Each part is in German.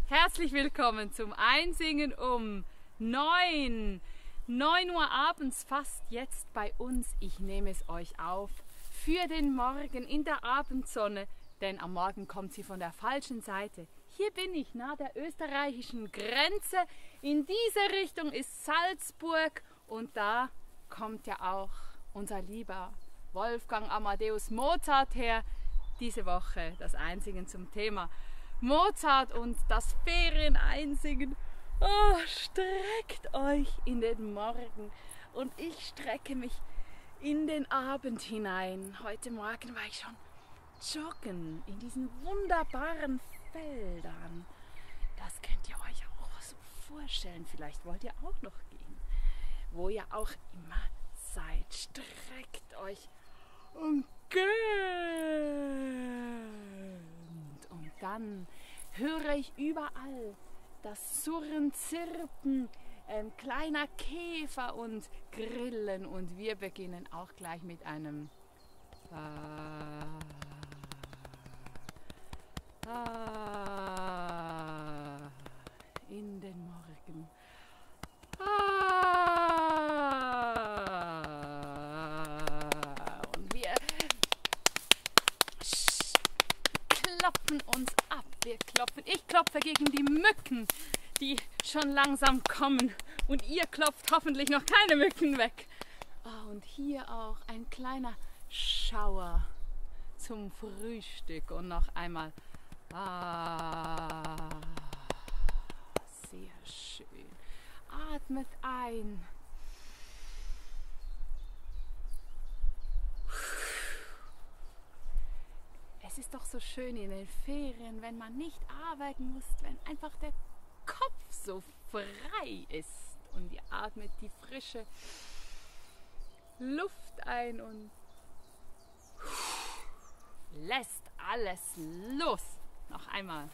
Herzlich willkommen zum Einsingen um 9 Uhr abends, fast jetzt bei uns. Ich nehme es euch auf für den Morgen in der Abendsonne, denn am Morgen kommt sie von der falschen Seite. Hier bin ich nahe der österreichischen Grenze. In diese Richtung ist Salzburg und da kommt ja auch unser lieber Wolfgang Amadeus Mozart her. Diese Woche das Einsingen zum Thema Mozart und das Ferieneinsingen. Oh, streckt euch in den Morgen und ich strecke mich in den Abend hinein. Heute Morgen war ich schon joggen in diesen wunderbaren Feldern. Das könnt ihr euch auch so vorstellen. Vielleicht wollt ihr auch noch gehen. Wo ihr auch immer seid, streckt euch und gönnt. Und dann höre ich überall das Surren, Zirpen, kleiner Käfer und Grillen. Und wir beginnen auch gleich mit einem in den Morgen. Und wir klopfen uns ab. Ich klopfe gegen die Mücken, die schon langsam kommen. Und ihr klopft hoffentlich noch keine Mücken weg. Und hier auch ein kleiner Schauer zum Frühstück. Und noch einmal. Sehr schön. Atmet ein. Es ist doch so schön in den Ferien, wenn man nicht arbeiten muss, wenn einfach der Kopf so frei ist und ihr atmet die frische Luft ein und lässt alles los. Noch einmal.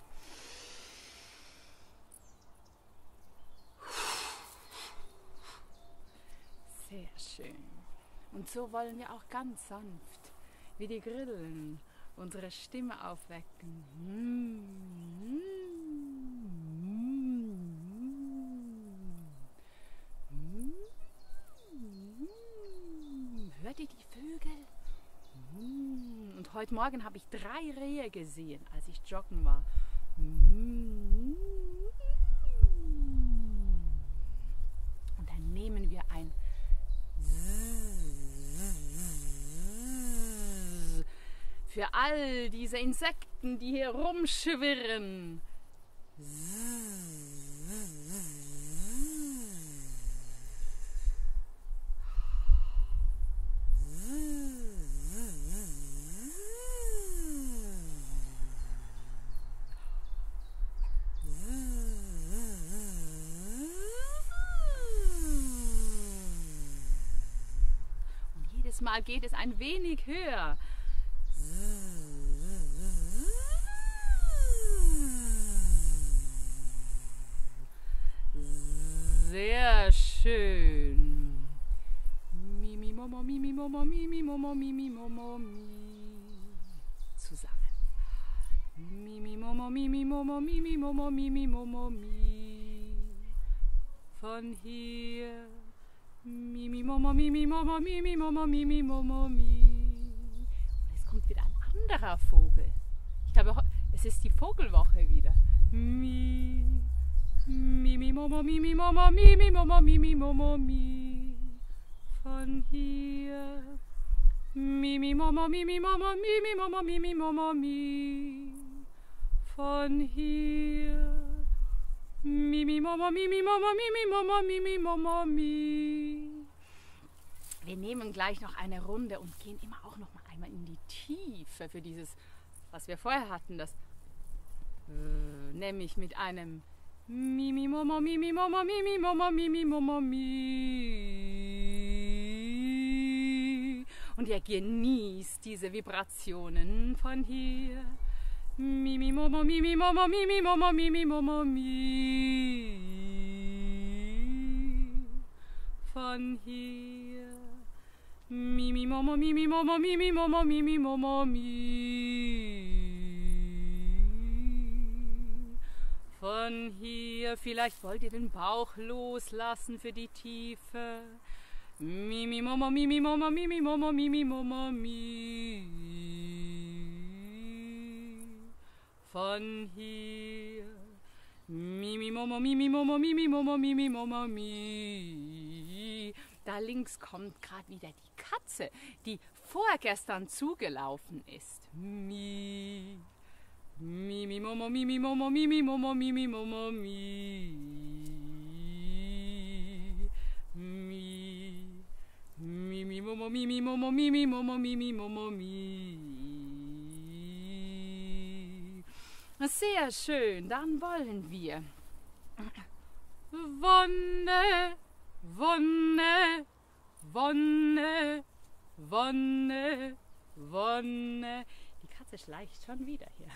Sehr schön. Und so wollen wir auch ganz sanft, wie die Grillen, unsere Stimme aufwecken. Hört ihr die Vögel? Und heute Morgen habe ich 3 Rehe gesehen, als ich joggen war. Und dann nehmen wir ein für all diese Insekten, die hier rumschwirren. Und jedes Mal geht es ein wenig höher. Sehr schön. Mimi, Momo, Mimi, Momo, Mimi, Momo, Mimi, Momo, Mi. Zusammen. Mimi, Momo, Mimi, Momo, Mimi, Momo, Mimi, Momo, Mi. Von hier. Mimi, Momo, Mimi, Momo, Mimi, Momo, Mimi, Momo, Mi. Und es kommt wieder ein anderer Vogel. Ich glaube, es ist die Vogelwoche wieder. Mi. Mimi, Momo, Mimi, Momo, Mimi, Momo, Mimi, Momo, Mi. Von hier. Mimi, Momo, Mimi, Momo, Mimi, Momo, Mimi, Momo, Mi. Von hier. Mimi, Momo, Mimi, Momo, Mimi, Momo, Mimi, Momo, Mi. Wir nehmen gleich noch eine Runde und gehen immer auch noch mal einmal in die Tiefe für dieses, was wir vorher hatten, das nämlich mit einem Mimi, Momo, Mimi, Momo, Mimi, Momo, Mimi, Momo, Mi. Und ihr genießt diese Vibrationen von hier. Mimi, Momo, Mimi, Momo, Mimi, Momo, Mimi, Momo, Mi. Von hier. Mimi, Momo, Mimi, Momo, Mimi, Momo, Mimi, Momo, Mi. Von hier, vielleicht wollt ihr den Bauch loslassen für die Tiefe. Mimi, Momo, Mimi, Momo, Mimi, Momo, Mimi, Momo, Mi. Von hier. Mimi, Momo, Mimi, Momo, Mimi, Momo, Mimi, Momo, Mi. Da links kommt gerade wieder die Katze, die vorgestern zugelaufen ist. Mi. Mimi, Momo, Mimi, Momo, Mimi, Momo, Mimi, Momo, Mi. Mi. Mimi, Momo, Mimi, Momo, Mimi, Momo, Mimi, Momo, Mi. Sehr schön, dann wollen wir. Wonne, Wonne, Wonne, Wonne, Wonne. Die Katze schleicht schon wieder hier.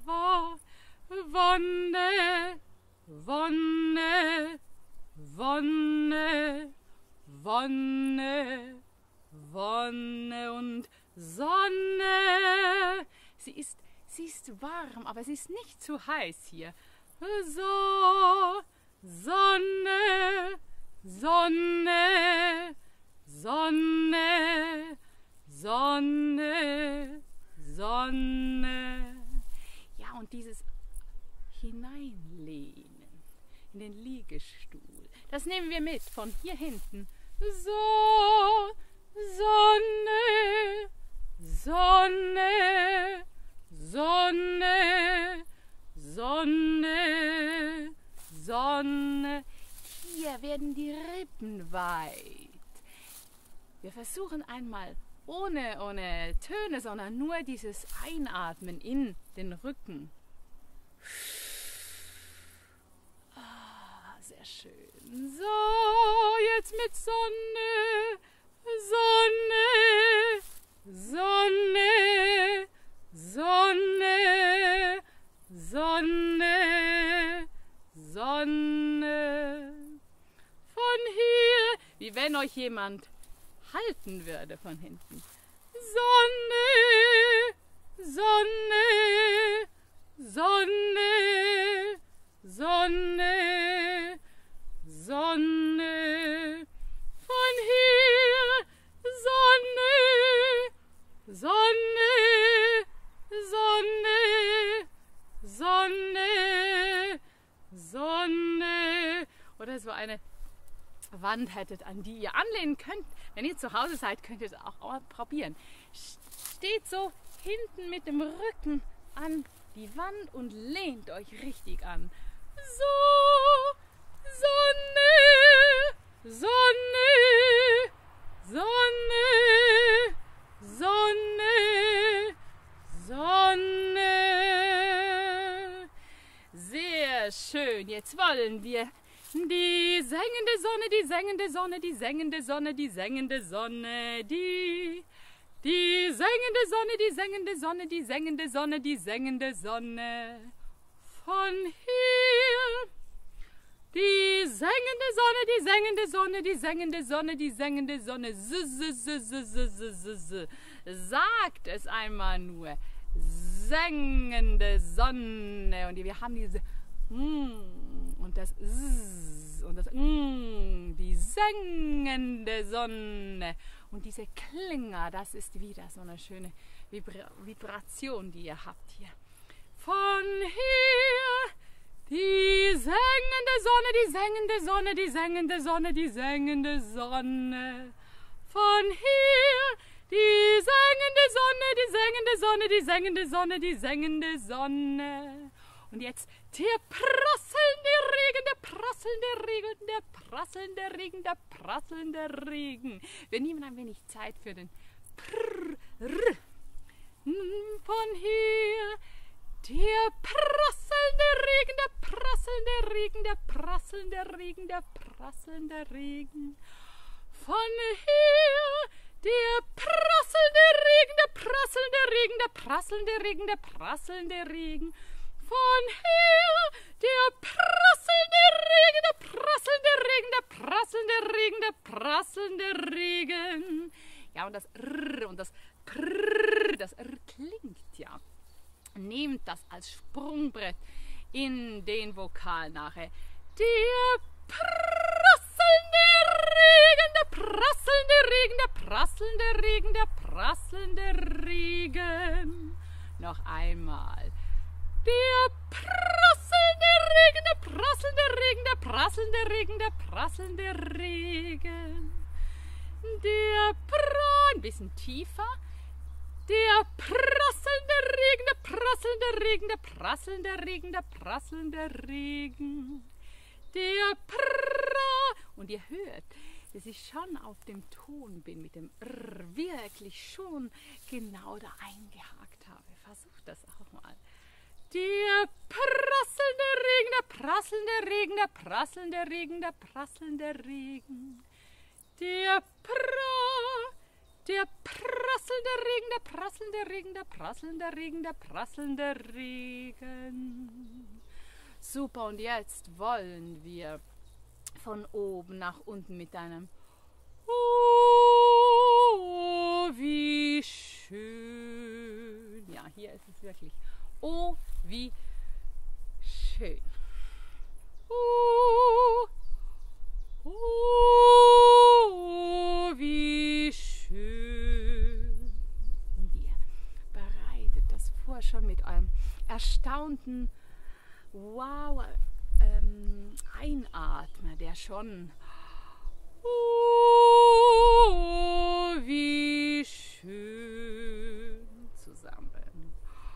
Wonne, Wonne, Wonne, Wonne, Wonne und Sonne. Sie ist warm, aber sie ist nicht zu heiß hier. So, Sonne, Sonne, Sonne, Sonne, Sonne. Ja, und dieses Hineinlehnen in den Liegestuhl, das nehmen wir mit von hier hinten. So, Sonne, Sonne, Sonne, Sonne, Sonne. Hier werden die Rippen weit. Wir versuchen einmal ohne Töne, sondern nur dieses Einatmen in den Rücken. Sehr schön. So, jetzt mit Sonne, Sonne, Sonne, Sonne, Sonne, Sonne. Von hier, wie wenn euch jemand halten würde von hinten. Sonne, Sonne, Sonne, Sonne, Sonne. Von hier, Sonne, Sonne, Sonne, Sonne, Sonne. Oder so eine Wand hättet, an die ihr anlehnen könnt. Wenn ihr zu Hause seid, könnt ihr es auch mal probieren. Steht so hinten mit dem Rücken an die Wand und lehnt euch richtig an. So, Sonne, Sonne, Sonne, Sonne, Sonne. Sehr schön. Jetzt wollen wir die sengende Sonne, die sengende Sonne, die sengende Sonne, die sengende Sonne, die sengende Sonne, die sengende Sonne, die sengende Sonne, die sengende Sonne. Von hier. Die sengende Sonne, die sengende Sonne, die sengende Sonne, die sengende Sonne. Sagt es einmal nur. Sengende Sonne. Und wir haben diese und das und das die sengende Sonne. Und diese Klinger, das ist wieder so eine schöne Vibration, die ihr habt hier. Von hier. Die sengende Sonne, die sengende Sonne, die sengende Sonne, die sengende Sonne. Von hier die sengende Sonne, die sengende Sonne, die sengende Sonne, die sengende Sonne. Und jetzt der prasselnde Regen, der prasselnde Regen, der prasselnde Regen, der prasselnde Regen. Wir nehmen ein wenig Zeit für den Prrr. Von hier der prasselnde Regen, der prasselnde Regen, der prasselnde Regen, der prasselnde Regen. Von hier der prasselnde Regen, der prasselnde Regen, der prasselnde Regen, der prasselnde Regen. Von hier der prasselnde Regen, der prasselnde Regen, der prasselnde Regen, der prasselnde Regen. Ja, und das R und das Prrr, das R klingt ja. Nehmt das als Sprungbrett in den Vokal nachher. Der prasselnde Regen, der prasselnde Regen, der prasselnde Regen, der prasselnde Regen. Noch einmal. Der prasselnde Regen, der prasselnde Regen, der prasselnde Regen, der prasselnde Regen. Ein bisschen tiefer. Der prasselnde Regen, der prasselnde Regen, der prasselnde Regen, der prasselnde Regen. Und ihr hört, dass ich schon auf dem Ton bin, mit dem R wirklich schon genau da eingehakt habe. Versucht das auch mal. Der prasselnde Regen, der prasselnde Regen, der prasselnde Regen, der prasselnde Regen. Der prasselnde Regen, der prasselnde Regen, der prasselnde Regen, der prasselnde Regen. Super, und jetzt wollen wir von oben nach unten mit einem Oh, wie schön. Ja, hier ist es wirklich. Oh, wie schön. Oh, wie schön. Und ihr bereitet das vor schon mit eurem erstaunten Wow, Einatmer, der schon wie schön zusammen.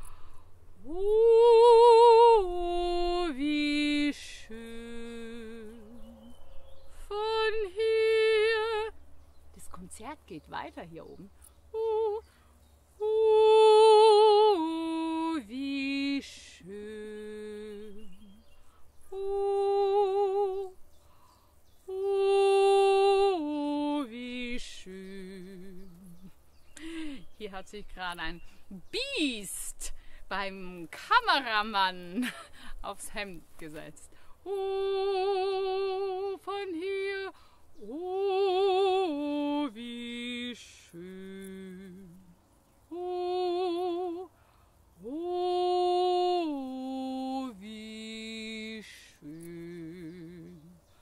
Wie schön. Von hier. Das Konzert geht weiter hier oben. Wie schön. Wie schön. Hier hat sich gerade ein Biest beim Kameramann aufs Hemd gesetzt. Von hier. Wie schön. Wie schön.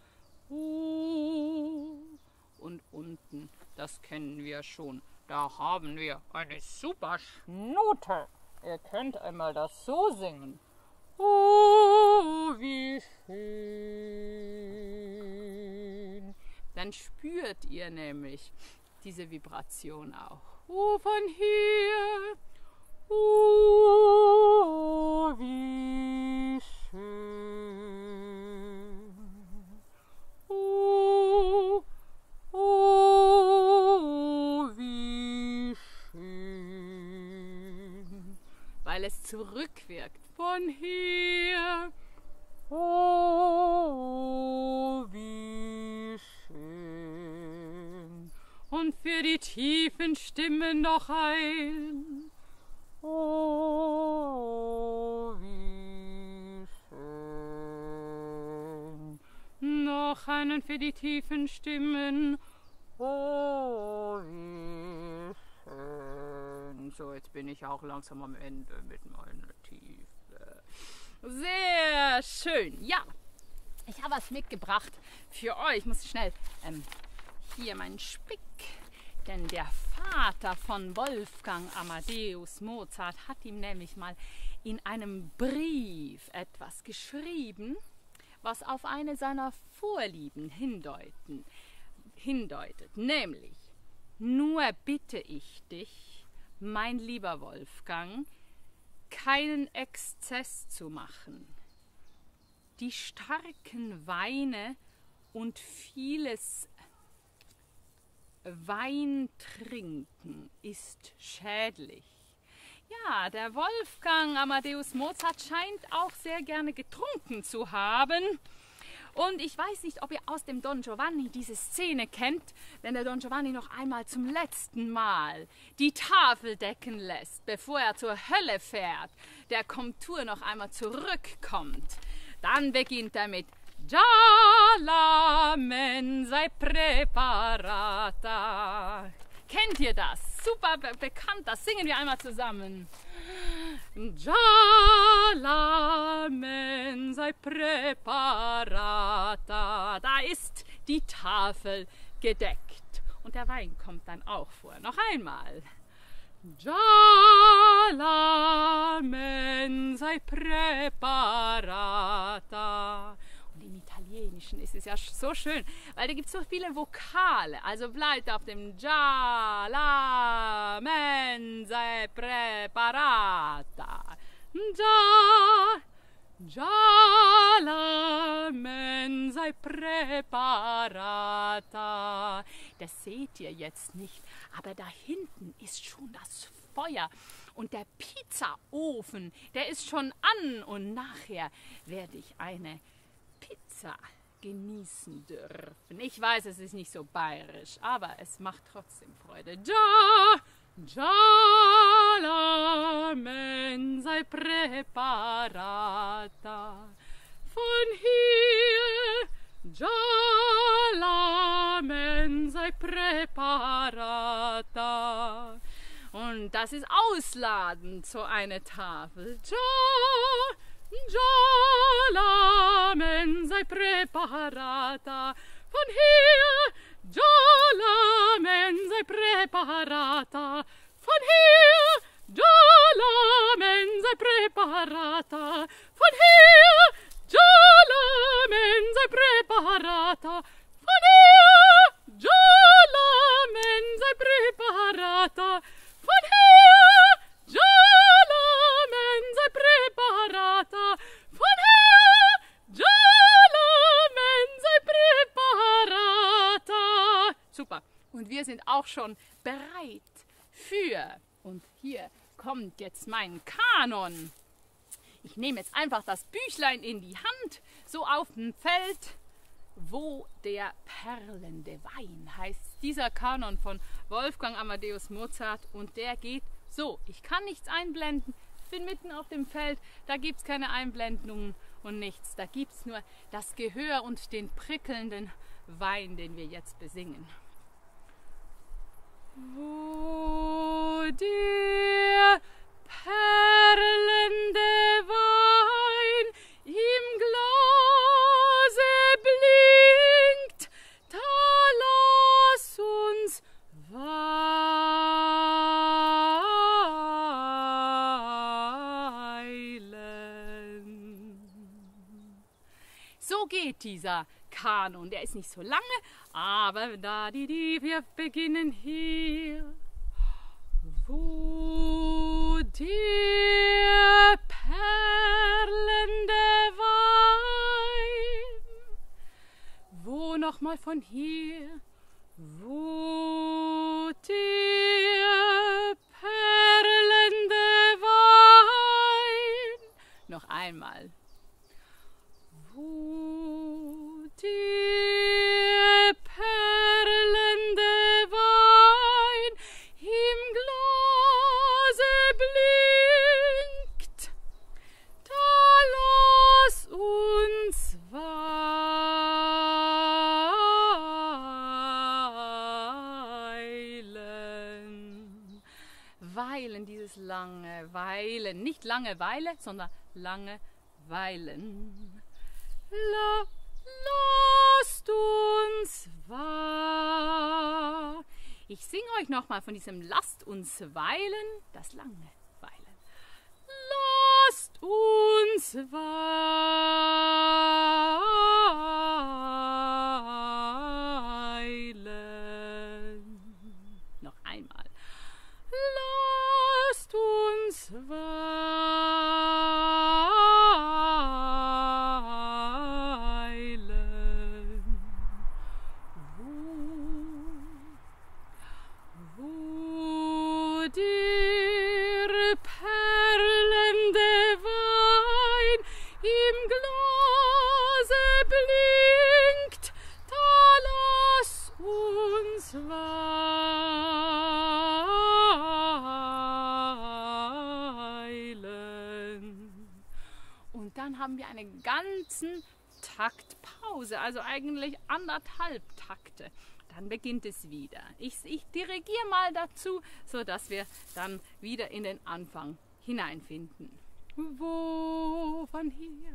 Und unten, das kennen wir schon. Da haben wir eine super Schnute. Ihr könnt einmal das so singen. Wie schön. Dann spürt ihr nämlich diese Vibration auch. Von hier. Wie schön. Wie schön. Weil es zurückwirkt. Von hier. Wie schön. Und für die tiefen Stimmen noch ein. Wie schön. Noch einen für die tiefen Stimmen. Wie schön. So, jetzt bin ich auch langsam am Ende mit meiner Tiefe. Sehr schön. Ja, ich habe was mitgebracht für euch. Ich muss schnell hier meinen Spick. Denn der Vater von Wolfgang Amadeus Mozart hat ihm nämlich mal in einem Brief etwas geschrieben, was auf eine seiner Vorlieben hindeutet. Nämlich, nur bitte ich dich, mein lieber Wolfgang, keinen Exzess zu machen. Die starken Weine und vieles Wein trinken ist schädlich. Ja, der Wolfgang Amadeus Mozart scheint auch sehr gerne getrunken zu haben. Und ich weiß nicht, ob ihr aus dem Don Giovanni diese Szene kennt, wenn der Don Giovanni noch einmal zum letzten Mal die Tafel decken lässt, bevor er zur Hölle fährt, der Komtur noch einmal zurückkommt. Dann beginnt er mit Già la mensa è preparata. Kennt ihr das? super bekannt. Das singen wir einmal zusammen. Già la mensa è preparata. Da ist die Tafel gedeckt. Und der Wein kommt dann auch vor. Noch einmal. Già la mensa è preparata. Und im Italienischen ist es ja so schön, weil da gibt es so viele Vokale. Also bleibt auf dem Già la mensa è preparata. Già la mensa è preparata. Das seht ihr jetzt nicht, aber da hinten ist schon das Feuer und der Pizzaofen, der ist schon an und nachher werde ich eine Pizza genießen dürfen. Ich weiß, es ist nicht so bayerisch, aber es macht trotzdem Freude. Già la mensa è preparata. Von hier, già la mensa è preparata. Und das ist ausladend, so eine Tafel. Già la mensa è preparata. Von hier, già la mensa è preparata. Von hier, già la mensa è preparata. Von hier, già la mensa è preparata. Von hier, già la mensa è preparata. Von hier, già la mensa è preparata. Von hier, già la mensa è preparata. Super. Und wir sind auch schon bereit für. Und hier kommt jetzt mein Kanon. Ich nehme jetzt einfach das Büchlein in die Hand, so auf dem Feld, wo der perlende Wein heißt. Dieser Kanon von Wolfgang Amadeus Mozart und der geht so. Ich kann nichts einblenden, ich bin mitten auf dem Feld, da gibt es keine Einblendungen und nichts. Da gibt es nur das Gehör und den prickelnden Wein, den wir jetzt besingen. Wo der perlende Wein im Glase blinkt, da lass uns weilen. So geht dieser Kanon. Der ist nicht so lange, aber wir beginnen hier. Wo der perlende Wein, wo nochmal von hier, wo der perlende Wein, noch einmal. Wo der perlende Wein im Glase blinkt, da lass uns weilen. Weilen, dieses lange Weilen, nicht Langeweile, sondern lange Weilen. Lasst uns weilen. Ich singe euch nochmal von diesem Lasst uns weilen, das lange Weilen. Lasst uns weilen. Noch einmal. Lasst uns weilen. Der perlende Wein im Glase blinkt, da lass uns weilen. Und dann haben wir einen ganzen Takt Pause, also eigentlich 1,5 Takte. dann beginnt es wieder. Ich dirigiere mal dazu, sodass wir dann wieder in den Anfang hineinfinden. Wo von hier,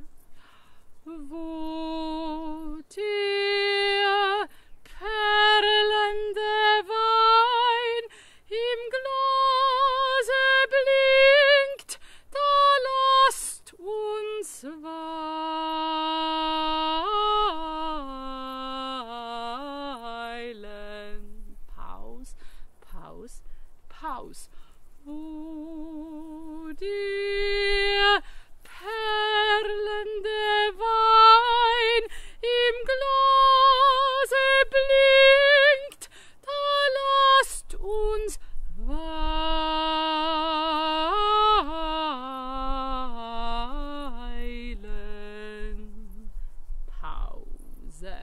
wo der perlende Wein im Glase blinkt, da lasst uns weilen. Paus, Paus, Paus. Wo der perlende Wein im Glase blinkt, da lasst uns weilen. Pause.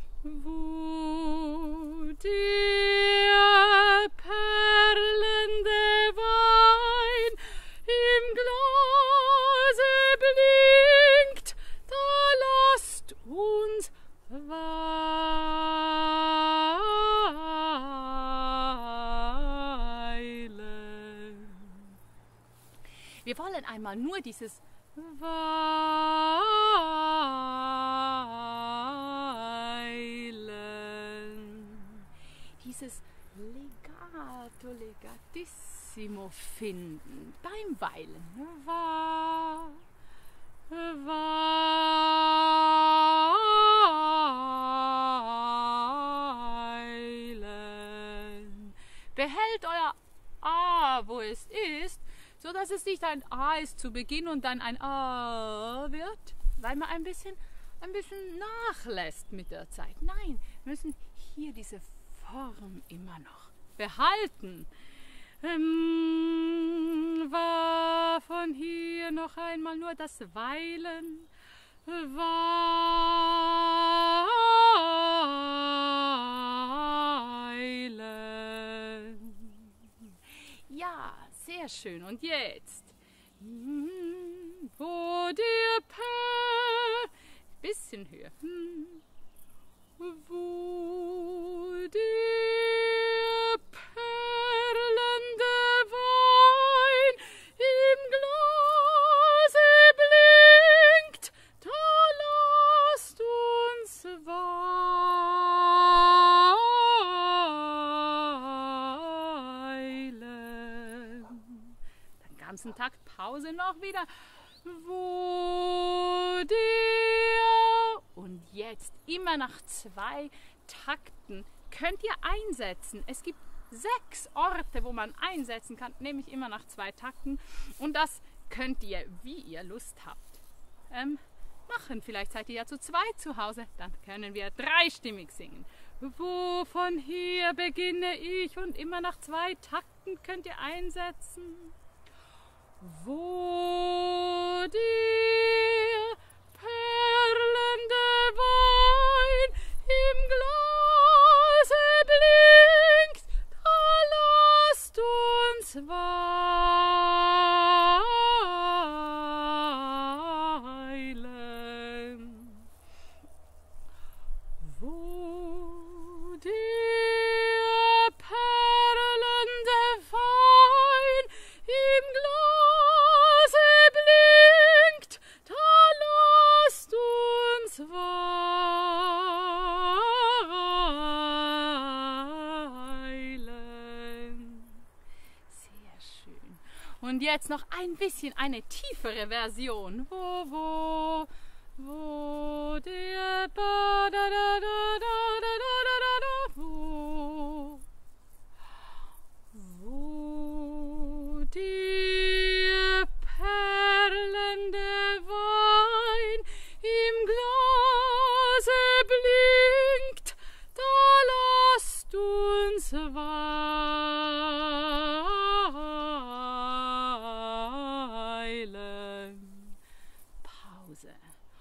Wo der perlende Wein im Glase blinkt, da lasst uns weilen. Wir wollen einmal nur dieses weilen, dieses Legato, Legatissimo finden beim Weilen. Weilen. Behält euer A, wo es ist, so dass es nicht ein A ist zu Beginn und dann ein A wird, weil man ein bisschen nachlässt mit der Zeit. Nein, wir müssen hier diese Form immer noch behalten. War von hier noch einmal nur das Weilen. Weilen. Ja, sehr schön. Und jetzt, wo der bisschen höher, wo der perlende Wein im Glase blinkt, da lasst uns weilen. Den ganzen Takt Pause noch wieder. Wo der, und jetzt immer nach 2 Takten könnt ihr einsetzen. Es gibt 6 Orte, wo man einsetzen kann, nämlich immer nach 2 Takten. Und das könnt ihr, wie ihr Lust habt, machen. Vielleicht seid ihr ja zu 2 zu Hause, dann können wir 3stimmig singen. Wo von hier beginne ich, und immer nach 2 Takten könnt ihr einsetzen. Wo der perlende Wein im Glase blinkt, da lasst uns weilen. Wo der perlende Wein im Glase blinkt, da lasst uns weilen. Sehr schön. Und jetzt noch ein bisschen eine tiefere Version. Wo der ba da da da da da da da da wo der perlende Wein im Glase blinkt, da lasst uns weilen. Pause.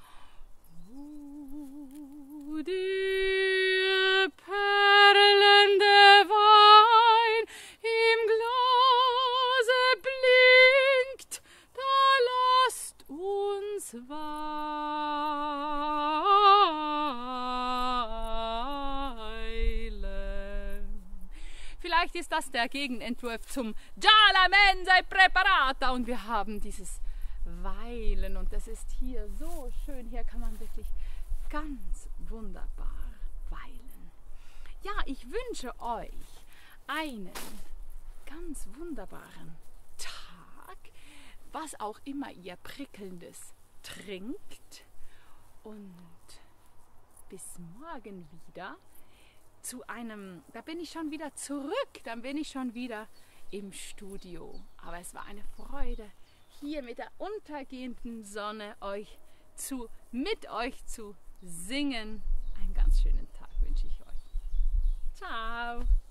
Wo der perlende Wein im Glase blinkt, da lasst uns weilen. Vielleicht ist das der Gegenentwurf zum Già la mensa è preparata. Und wir haben dieses Weilen und das ist hier so schön. Hier kann man wirklich ganz wunderbar weilen. Ja, ich wünsche euch einen ganz wunderbaren Tag, was auch immer ihr Prickelndes trinkt, und bis morgen wieder zu einem, da bin ich schon wieder zurück, dann bin ich schon wieder im Studio. Aber es war eine Freude, hier mit der untergehenden Sonne mit euch zu singen. Einen ganz schönen Tag wünsche ich euch. Ciao!